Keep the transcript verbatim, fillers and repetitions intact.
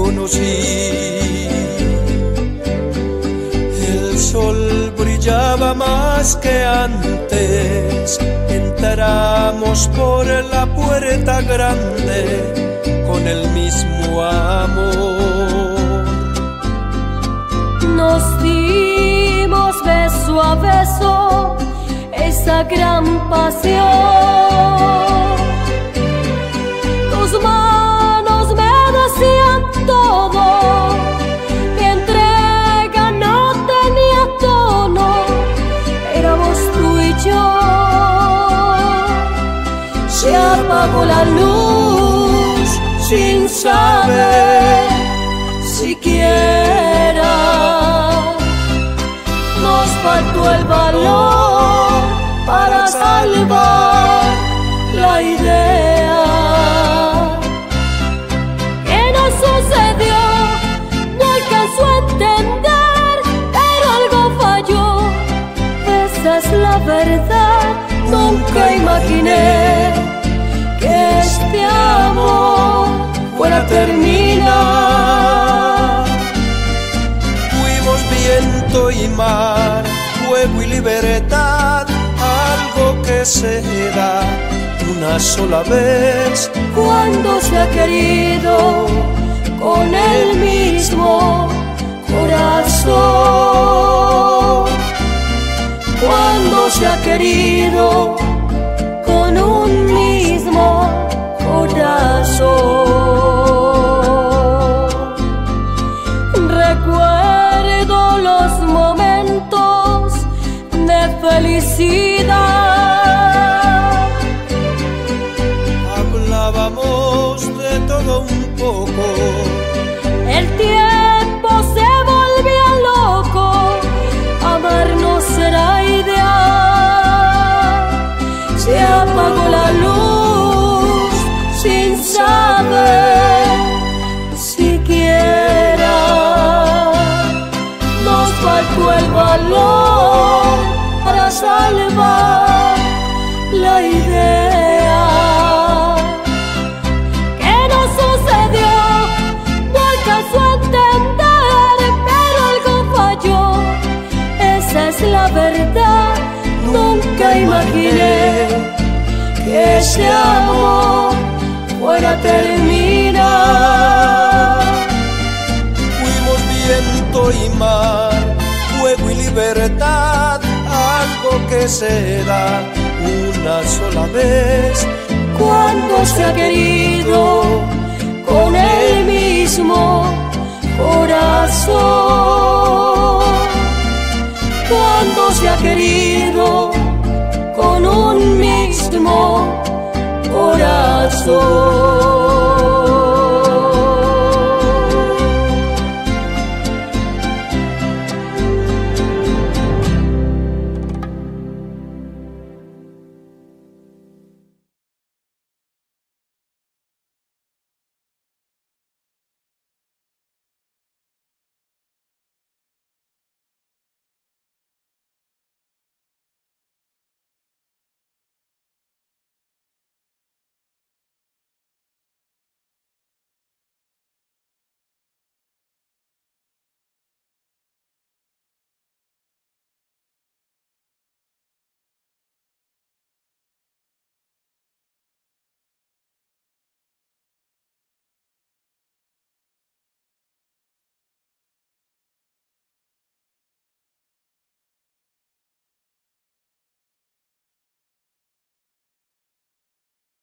conocí. El sol brillaba más que antes, entramos por la puerta grande con el mismo amor. Nos dimos beso a beso esa gran pasión. Tus manos me decían todo, mi entrega no tenía tono, éramos tú y yo. Se apagó la luz sin saber siquiera, nos faltó el valor para salvar la idea. ¿Qué nos sucedió? No alcanzó a entender, pero algo falló. Esa es la verdad, nunca imaginé que este amor fuera a terminar. Fuimos viento y mar, fuego y libertad, algo que se da una sola vez cuando se ha querido con el mismo corazón. Cuando se ha querido con un mismo corazón. Recuerdo los momentos de felicidad. Hablábamos de todo un poco. El tiempo se volvía loco, amarnos era ideal. Se apagó la luz sin saber siquiera, nos faltó el valor para salvar la idea. ¿Qué nos sucedió? No alcanzó a entender, pero algo falló. Esa es la verdad, nunca imaginé que ese amor fuera a terminar. Fuimos viento y mar, fuego y libertad, algo que se da una sola vez cuando se ha querido con el mismo corazón. Cuando se ha querido con un mismo corazón.